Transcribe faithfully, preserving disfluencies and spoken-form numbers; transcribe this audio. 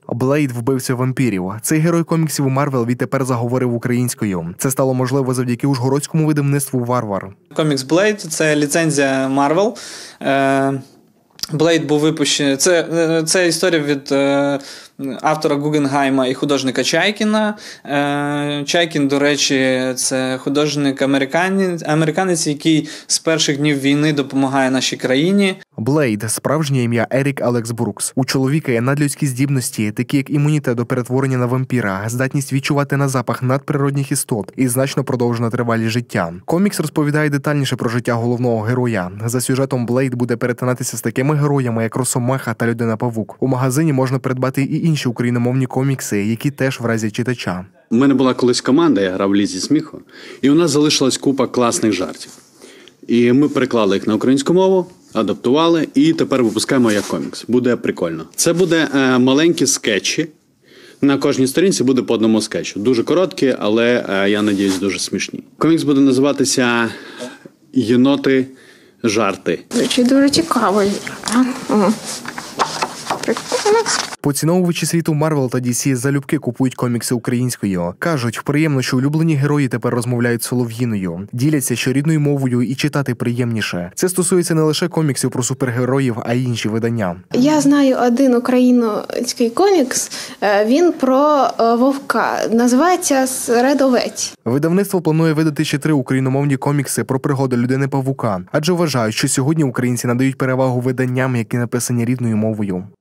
Блейд – вбивця вампірів. Цей герой коміксів у Марвел відтепер заговорив українською. Це стало можливо завдяки ужгородському видавництву «Варвар». Комікс Блейд – це ліцензія Марвел. Блейд був випущений. Це, це історія від е, автора Гугенгайма і художника Чайкіна. Е, Чайкін, до речі, це художник американець, американець, який з перших днів війни допомагає нашій країні. Блейд – справжнє ім'я Ерік Алекс Брукс. У чоловіка є надлюдські здібності, такі як імунітет до перетворення на вампіра, здатність відчувати на запах надприродних істот і значно продовжена тривалість життя. Комікс розповідає детальніше про життя головного героя. За сюжетом Блейд буде перетинатися з такими героями, як Росомаха та Людина-павук. У магазині можна придбати і інші україномовні комікси, які теж вразять читача. У мене була колись команда, я грав в Лізі сміху, і у нас залишилась купа класних жартів. І ми переклали їх на українську мову, адаптували і тепер випускаємо як комікс. Буде прикольно. Це буде е, маленькі скетчі. На кожній сторінці буде по одному скетчу. Дуже короткі, але, е, я надіюсь, дуже смішні. Комікс буде називатися «Єноти жарти». Звучить дуже цікаво. Прикольно. Поціновувачі світу Марвел та Ді Сі залюбки купують комікси українською. Кажуть, приємно, що улюблені герої тепер розмовляють солов'їною. Діляться, що рідною мовою і читати приємніше. Це стосується не лише коміксів про супергероїв, а й інші видання. Я знаю один український комікс, він про вовка. Називається «Редовець». Видавництво планує видати ще три україномовні комікси про пригоди Людини-павука, адже вважають, що сьогодні українці надають перевагу виданням, які написані рідною мовою.